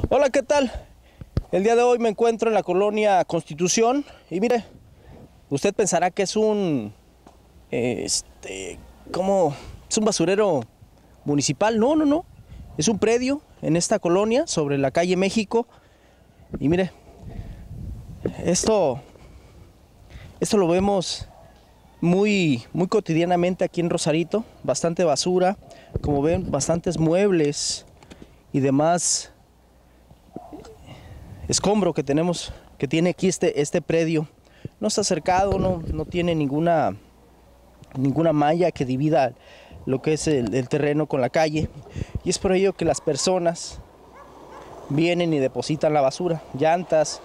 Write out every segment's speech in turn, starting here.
Hola, ¿qué tal? El día de hoy me encuentro en la colonia Constitución y mire, usted pensará que es un, ¿cómo? Es un basurero municipal. No, no, no. Es un predio en esta colonia sobre la calle México y mire, esto, esto lo vemos muy cotidianamente aquí en Rosarito. Bastante basura, como ven, bastantes muebles y demás escombro que tenemos, que tiene aquí este predio. No está cercado, no tiene ninguna malla que divida lo que es el terreno con la calle, y es por ello que las personas vienen y depositan la basura, llantas,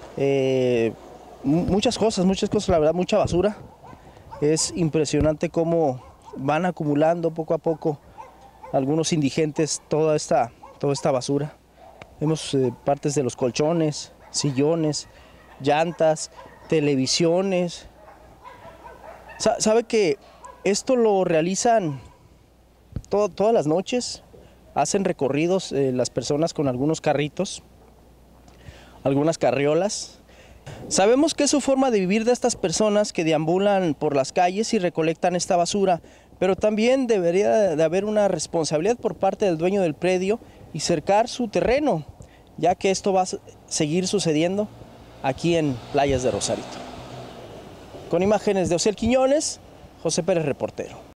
muchas cosas, la verdad, mucha basura. Es impresionante cómo van acumulando poco a poco algunos indigentes toda esta basura. Vemos partes de los colchones, sillones, llantas, televisiones. ¿Sabe que esto lo realizan todas las noches? Hacen recorridos las personas con algunos carritos, algunas carriolas. Sabemos que es su forma de vivir de estas personas que deambulan por las calles y recolectan esta basura, pero también debería de haber una responsabilidad por parte del dueño del predio y cercar su terreno, ya que esto va a seguir sucediendo aquí en Playas de Rosarito. Con imágenes de Osiel Quiñones, José Pérez, reportero.